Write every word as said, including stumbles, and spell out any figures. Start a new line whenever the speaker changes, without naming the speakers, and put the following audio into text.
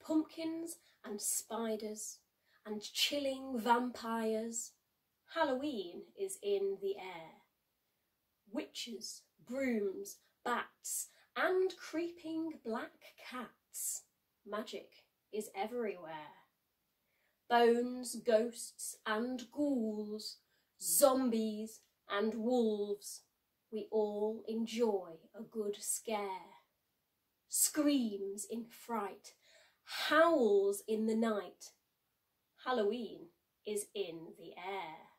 pumpkins and spiders and chilling vampires. Halloween is in the air. Witches, brooms, bats and creeping black cats. Magic is everywhere. Bones, ghosts and ghouls, zombies and wolves. We all enjoy a good scare. Screams in fright, howls in the night. Halloween is in the air.